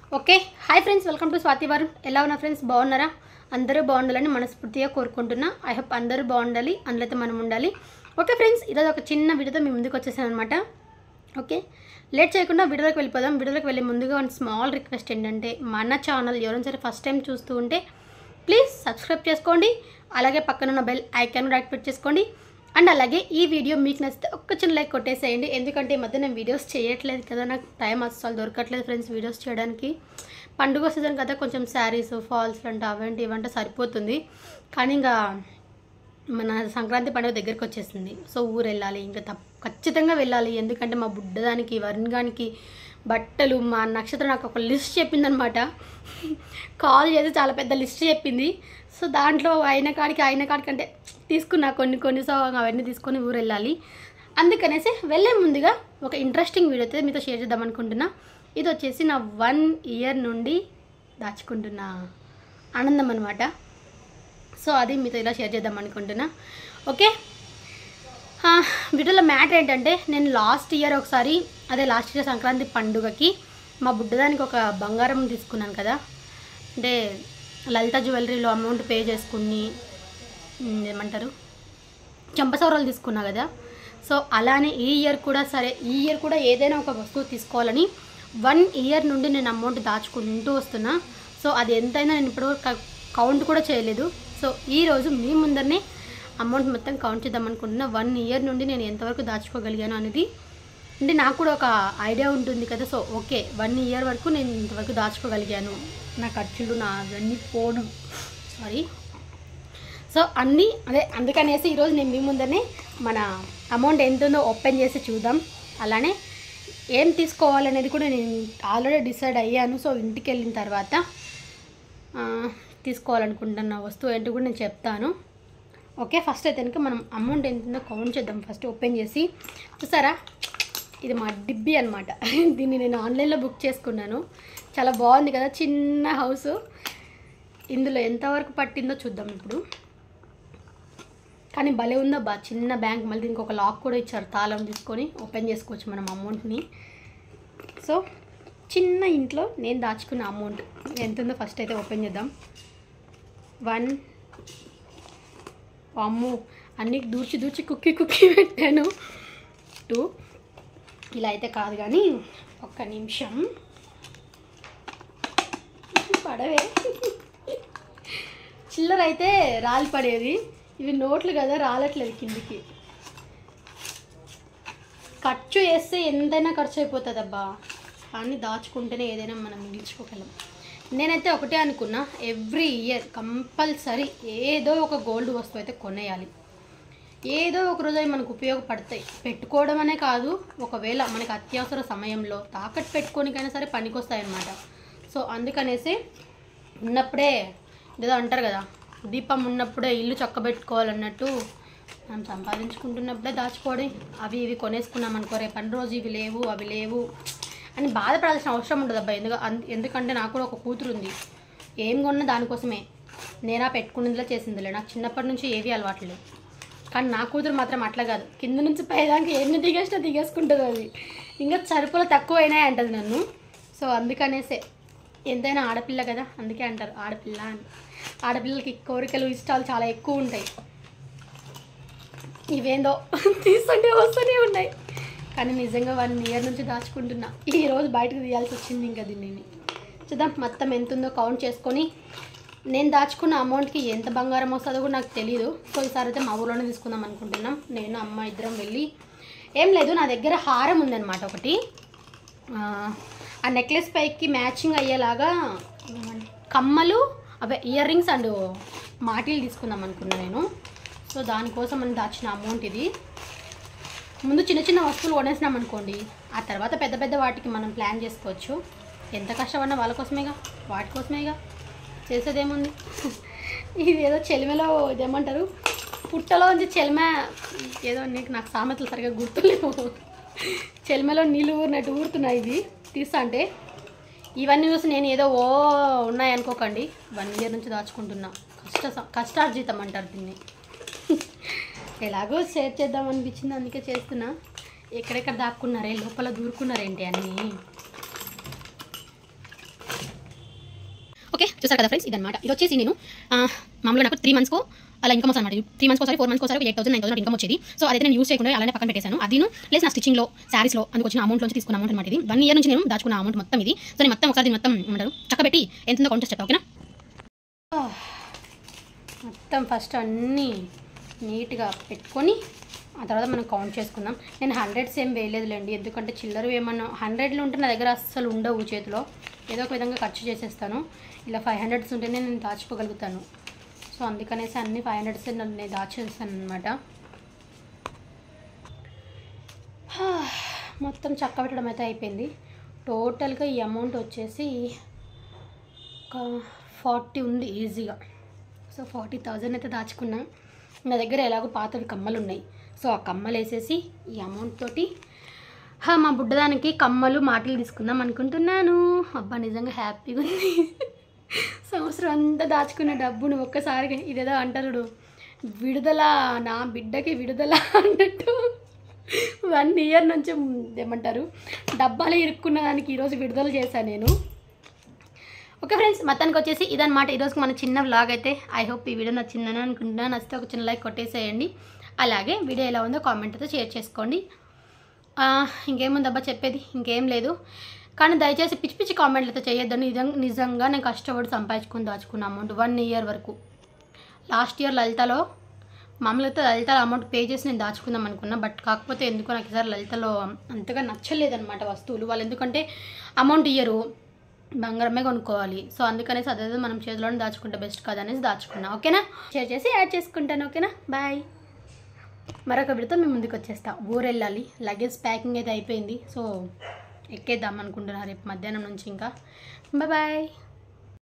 Okay hi friends, welcome to Swathi వారు. ఎలా ఉన్నా ఫ్రెండ్స్, బాగున్నారా? అందరూ బాగుండాలని మనస్ఫూర్తిగా కోరుకుంటున్నా. ఐ హోప్ అందరూ బాగుండాలి, అందులో మనం ఉండాలి. ఓకే ఫ్రెండ్స్, ఈరోజు ఒక చిన్న వీడియోతో మీ ముందుకు వచ్చేసాను అనమాట. ఓకే, లేట్ చేయకుండా వీడియోలోకి వెళ్ళిపోదాం. వీడియోలోకి వెళ్ళే ముందుగా ఒక స్మాల్ రిక్వెస్ట్ ఏంటంటే, మన ఛానల్ ఎవరైనా సరే ఫస్ట్ టైం చూస్తూ ఉంటే ప్లీజ్ సబ్స్క్రైబ్ చేసుకోండి. అలాగే పక్కన ఉన్న బెల్ ఐకాన్ కూడా యాక్టివేట్ చేసుకోండి. అండ్ అలాగే ఈ వీడియో మీకు నచ్చితే ఒక్క చిన్న లైక్ కొట్టేసేయండి. ఎందుకంటే ఈ మధ్య నేను వీడియోస్ చేయట్లేదు కదా, నాకు టైం అస్సలు దొరకట్లేదు ఫ్రెండ్స్ వీడియోస్ చేయడానికి. పండుగ సీజన్ కదా, కొంచెం శారీస్ ఫాల్స్ అంటే అవంటే ఇవంటే సరిపోతుంది. కానీ ఇంకా మన సంక్రాంతి పండుగ దగ్గరికి వచ్చేసింది. సో ఊరు వెళ్ళాలి, ఇంకా ఖచ్చితంగా వెళ్ళాలి. ఎందుకంటే మా బుడ్డదానికి వరుణ్గానికి బట్టలు, మా నక్షత్రం నాకు ఒక లిస్ట్ చెప్పిందనమాట. కాల్ చేసి చాలా పెద్ద లిస్ట్ చెప్పింది. సో దాంట్లో అయిన కాడికి అంటే తీసుకున్నా కొన్ని. సో అవన్నీ తీసుకొని ఊరు వెళ్ళాలి. అందుకనేసి వెళ్ళే ముందుగా ఒక ఇంట్రెస్టింగ్ వీడియో అయితే మీతో షేర్ చేద్దాం అనుకుంటున్నా. ఇది వచ్చేసి నా 1 ఇయర్ నుండి దాచుకుంటున్న ఆనందం అనమాట. సో అది మీతో ఇలా షేర్ చేద్దాం అనుకుంటున్నా. ఓకే, వీడియోలో మ్యాటర్ ఏంటంటే, నేను లాస్ట్ ఇయర్ సంక్రాంతి పండుగకి మా బుడ్డదానికి ఒక బంగారం తీసుకున్నాను కదా. అంటే లలిత జ్యువెలరీలో అమౌంట్ పే చేసుకుని ఏమంటారు చెంపసౌరాలు తీసుకున్నా కదా. సో అలానే ఈ ఇయర్ కూడా ఏదైనా ఒక వస్తువు తీసుకోవాలని 1 ఇయర్ నుండి నేను అమౌంట్ దాచుకుంటూ వస్తున్నా. సో అది ఎంతైనా నేను ఇప్పుడు కౌంట్ కూడా చేయలేదు. సో ఈరోజు మీ ముందరనే అమౌంట్ మొత్తం కౌంట్ చేద్దాం అనుకుంటున్నా. 1 ఇయర్ నుండి నేను ఎంతవరకు దాచుకోగలిగాను అనేది, అంటే నాకు కూడా ఒక ఐడియా ఉంటుంది కదా. సో ఓకే, 1 ఇయర్ వరకు నేను ఇంతవరకు దాచుకోగలిగాను. నా ఖర్చులు, నా అన్నీ పోను సో అన్నీ అందుకనేసి ఈరోజు నేను మీ ముందరనే మన అమౌంట్ ఎంత ఉందో ఓపెన్ చేసి చూద్దాం. అలానే ఏం తీసుకోవాలనేది కూడా నేను ఆల్రెడీ డిసైడ్ అయ్యాను. సో ఇంటికి వెళ్ళిన తర్వాత తీసుకోవాలనుకుంటున్న వస్తువు ఏంటో కూడా నేను చెప్తాను. ఓకే, ఫస్ట్ అయితే కనుక మనం అమౌంట్ ఎంత ఉందో కౌంట్ చేద్దాం. ఫస్ట్ ఓపెన్ చేసి చూసారా, ఇది మా డిబ్బీ అనమాట. దీన్ని నేను ఆన్లైన్లో బుక్ చేసుకున్నాను. చాలా బాగుంది కదా, చిన్న హౌస్. ఇందులో ఎంతవరకు పట్టిందో చూద్దాం ఇప్పుడు. కానీ భలే ఉందో చిన్న బ్యాంక్. మళ్ళీ దీనికి ఒక లాక్ కూడా ఇచ్చారు, తాళం తీసుకొని ఓపెన్ చేసుకోవచ్చు మనం అమౌంట్ని. సో చిన్న ఇంట్లో నేను దాచుకున్న అమౌంట్ ఎంత ఉందో ఫస్ట్ అయితే ఓపెన్ చేద్దాం. 1 అమ్ము అన్నీ దూర్చి కుక్కి పెట్టాను. 2 ఇలా అయితే కాదు కానీ ఒక్క నిమిషం పడవే. చిల్లర అయితే రాలి పడేది, ఇవి నోట్లు కదా రాలట్లేదు కిందికి. ఖర్చు చేస్తే ఎంతైనా ఖర్చు అయిపోతుంది అబ్బా, కానీ దాచుకుంటేనే ఏదైనా మనం మిగిల్చుకోగలం. నేనైతే ఒకటే అనుకున్నా, ఎవ్రీ ఇయర్ కంపల్సరీ ఏదో ఒక గోల్డ్ వస్తువు అయితే కొనేయాలి. ఏదో ఒక రోజు అవి మనకు ఉపయోగపడతాయి. పెట్టుకోవడం అనే కాదు, ఒకవేళ మనకి అత్యవసర సమయంలో తాకట్టు పెట్టుకోనికైనా సరే పనికొస్తాయి అన్నమాట. సో అందుకనేసి ఉన్నప్పుడే ఏదో అంటారు కదా, దీపం ఉన్నప్పుడే ఇల్లు చక్కబెట్టుకోవాలన్నట్టు మనం సంపాదించుకుంటున్నప్పుడే దాచుకోవడం. అవి ఇవి కొనేసుకున్నాం అనుకో, రేపటి రోజు ఇవి లేవు అవి లేవు అని బాధపడాల్సిన అవసరం ఉండదు అబ్బాయి. ఎందుకంటే నాకు కూడా ఒక కూతురు ఉంది. ఏం కొన్నా దానికోసమే. నేనా పెట్టుకునేదిలా చేసిందిలే, నాకు చిన్నప్పటి నుంచి ఏవి అలవాట్లేదు. కానీ నా కూతురు మాత్రం అట్లా కాదు, కింద నుంచి పైదానికి ఎన్ని దిగేసుకుంటుంది. అది ఇంకా సరుకులు తక్కువ అయినాయి అంటది నన్ను. సో అందుకనేసే, ఎంతైనా ఆడపిల్ల కదా, అందుకే అంటారు ఆడపిల్ల అని. ఆడపిల్లలకి కోరికలు ఇష్టాలు చాలా ఎక్కువ ఉంటాయి. ఇవేందో తీస్తుంటే వస్తూనే ఉన్నాయి. కానీ నిజంగా 1 ఇయర్ నుంచి దాచుకుంటున్నా. ఈరోజు బయటకు తీయాల్సి వచ్చింది. ఇంకా దీన్ని చూద్దాం మొత్తం ఎంత ఉందో కౌంట్ చేసుకొని. నేను దాచుకున్న అమౌంట్కి ఎంత బంగారం వస్తుందో కూడా నాకు తెలియదు. సో ఈసారి అయితే మా ఊళ్ళోనే తీసుకుందాం అనుకుంటున్నాం. నేను అమ్మ ఇద్దరం వెళ్ళి, ఏం లేదు, నా దగ్గర హారం ఉందన్నమాట ఒకటి. ఆ నెక్లెస్ పైకి మ్యాచింగ్ అయ్యేలాగా కమ్మలు, అవే ఇయర్ రింగ్స్ అండ్ మాటిలు తీసుకుందాం అనుకున్నాను నేను. సో దానికోసం మనం దాచిన అమౌంట్ ఇది. ముందు చిన్న వస్తువులు కొనేసినాం అనుకోండి, ఆ తర్వాత పెద్ద వాటికి మనం ప్లాన్ చేసుకోవచ్చు. ఎంత కష్టపడినా వాళ్ళ కోసమేగా, వాటి కోసమేగా, చేసేదేముంది. ఇది ఏదో చెలిమలో ఇదేమంటారు, పుట్టలో నుంచి చెలిమ ఏదో, నాకు సామెతలు సరిగ్గా గుర్తులేవు. చెలిమలో నీళ్ళు ఊరినట్టు ఊరుతున్నాయి ఇవి తీస్తా అంటే. ఇవన్నీ చూసి నేను ఏదో ఉన్నాయనుకోకండి. 1 ఇయర్ నుంచి దాచుకుంటున్నా. కష్టార్జితం అంటారు దీన్ని. ఎలాగో షేర్ చేద్దాం అనిపించింది, అందుకే చేస్తున్నా. ఎక్కడెక్కడ దాక్కున్నారే, లోపల దూరుకున్నారేంటి అన్నీ. ఓకే, చూసారు కదా ఫ్రెండ్స్, ఇదన్నమాట. ఇది వచ్చేసి నేను మామూలుగా నాకు 3 monthsకు అలా ఇన్కమ్ వస్తుంది అనమాట. 3 months ఒకసారి 4 months ఒకసారి 8,000 9,000 ఇన్కమ్ వచ్చేది. సో అదైతే నేను యూస్ చేయకుండా అలానే పక్కన పెట్టేశాను. అదిను ప్లస్ నా స్టిచ్చింగ్లో శారీస్లో అందుకు వచ్చిన అమౌంట్ నుంచి తీసుకున్న అమౌంట్ అనమాట. ఇది 1 year నుంచి నేను దాచుకున్న అమౌంట్ మొత్తం ఇది. సో నేను మొత్తం ఒకసారి మొత్తం ఏమంటారు చక్కబెట్టి ఎంతో కౌంట్ చేసి చెప్తా, ఓకేనా. మొత్తం ఫస్ట్ అన్నీ నీట్గా పెట్టుకొని ఆ తర్వాత మనం కౌంట్ చేసుకుందాం. నేను 100s ఏం వేయలేదులేండి, ఎందుకంటే చిల్లర ఏమన్నా 100లో ఉంటే నా దగ్గర అస్సలు ఉండవు చేతిలో, ఏదో ఒక విధంగా ఖర్చు చేసేస్తాను. ఇలా 500s ఉంటేనే నేను దాచుకోగలుగుతాను. సో అందుకనేసి అన్ని 500s నేను దాచేస్తాను అనమాట. మొత్తం చక్క పెట్టడం అయితే అయిపోయింది. టోటల్గా ఈ అమౌంట్ వచ్చేసి ఒక 40 ఉంది ఈజీగా. సో 40,000 అయితే దాచుకున్నా. నా దగ్గర ఎలాగో పాతవి కమ్మలు ఉన్నాయి, సో ఆ కమ్మలు వేసేసి ఈ అమౌంట్ తోటి మా బుడ్డదానికి కమ్మలు మాటలు తీసుకుందాం అనుకుంటున్నాను. అబ్బా నిజంగా హ్యాపీగా ఉంది. సంవత్సరం అంతా దాచుకున్న డబ్బును ఒక్కసారిగా ఇదేదో అంటారు విడుదల, నా బిడ్డకి విడుదల అన్నట్టు 1 year నుంచి ఏమంటారు డబ్బాలో ఇరుక్కున్న దానికి ఈరోజు విడుదల చేశాను నేను. ఓకే ఫ్రెండ్స్, మొత్తానికి వచ్చేసి ఇదన్నమాట ఈరోజు మన చిన్న వ్లాగ్ అయితే. ఐ హోప్ ఈ వీడియో నచ్చిందని అనుకుంటున్నాను. నచ్చితే ఒక చిన్న లైక్ కొట్టేసేయండి. అలాగే వీడియో ఎలా ఉందో కామెంట్ అయితే షేర్ చేసుకోండి. ఇంకేముందబ్బా చెప్పేది, ఇంకేం లేదు. కానీ దయచేసి పిచ్చి పిచ్చి కామెంట్లు అయితే చేయొద్దని. నిజంగా నేను కష్టపడి సంపాదించుకుని దాచుకున్న అమౌంట్ 1 year వరకు. లాస్ట్ ఇయర్ లలితలో మామూలుగా లలితలో అమౌంట్ పే చేసి నేను దాచుకుందాం అనుకున్నా, బట్ కాకపోతే ఎందుకో నాకు ఈసారి లలితలో అంతగా నచ్చలేదన్నమాట వస్తువులు. వాళ్ళు ఎందుకంటే అమౌంట్ ఇయ్యరు, బంగారమే కొనుక్కోవాలి. సో అందుకనేసి అదేదో మనం చేతిలోనే దాచుకుంటే బెస్ట్ కాదనేసి దాచుకున్నా. ఓకేనా, షేర్ చేసి యాడ్ చేసుకుంటాను. ఓకేనా, బాయ్. మరొక వీడియోతో మేము ముందుకు వచ్చేస్తా. ఊరు వెళ్ళాలి, లగేజ్ ప్యాకింగ్ అయితే అయిపోయింది. సో ఎక్కేద్దాం అనుకుంటున్నా రేపు మధ్యాహ్నం నుంచి. ఇంకా బాయ్.